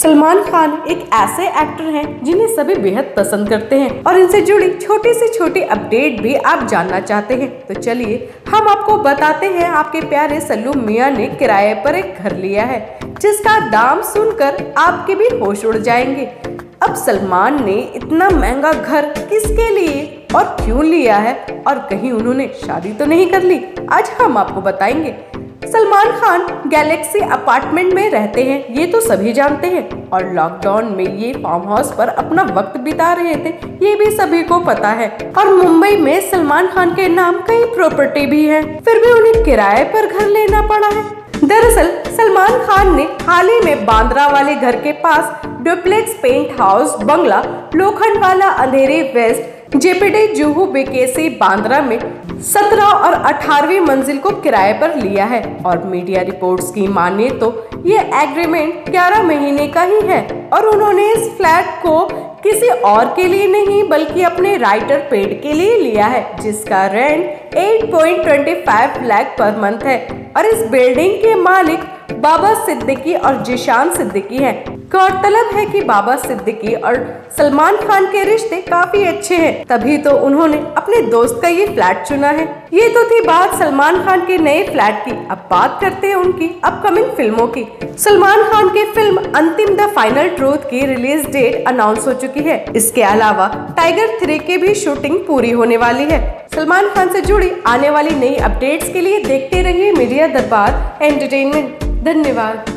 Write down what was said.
सलमान खान एक ऐसे एक्टर हैं जिन्हें सभी बेहद पसंद करते हैं और इनसे जुड़ी छोटी से छोटी अपडेट भी आप जानना चाहते हैं तो चलिए हम आपको बताते हैं। आपके प्यारे सल्लू मियां ने किराए पर एक घर लिया है जिसका दाम सुनकर आपके भी होश उड़ जाएंगे। अब सलमान ने इतना महंगा घर किसके लिए और क्यों लिया है और कहीं उन्होंने शादी तो नहीं कर ली, आज हम आपको बताएंगे। सलमान खान गैलेक्सी अपार्टमेंट में रहते हैं, ये तो सभी जानते हैं, और लॉकडाउन में ये फार्म हाउस पर अपना वक्त बिता रहे थे, ये भी सभी को पता है। और मुंबई में सलमान खान के नाम कई प्रॉपर्टी भी है, फिर भी उन्हें किराए पर घर लेना पड़ा है। दरअसल सलमान खान ने हाल ही में बांद्रा वाले घर के पास डुप्लेक्स पेंट हाउस बंगला Lokhandwala Andheri west JPD Juhu BKC Bandra में 17 और 18वीं मंजिल को किराए पर लिया है। और मीडिया रिपोर्ट्स की माने तो ये एग्रीमेंट 11 महीने का ही है और उन्होंने इस फ्लैट को किसी और के लिए नहीं बल्कि अपने राइटर पेड के लिए लिया है, जिसका रेंट 8.25 लाख पर मंथ है। और इस बिल्डिंग के मालिक बाबा सिद्दीकी और जिशान सिद्दीकी हैं। गौरतलब है कि बाबा सिद्दीकी और सलमान खान के रिश्ते काफी अच्छे हैं, तभी तो उन्होंने अपने दोस्त का ये फ्लैट चुना है। ये तो थी बात सलमान खान के नए फ्लैट की। अब बात करते हैं उनकी अपकमिंग फिल्मों की। सलमान खान की film Antim the final truth की रिलीज डेट अनाउंस हो चुकी है। इसके अलावा टाइगर 3 की भी शूटिंग पूरी होने वाली है। सलमान खान से जुड़ी आने वाली नई अपडेट्स के लिए देखते रहिए मीडिया दरबार एंटरटेनमेंट। धन्यवाद।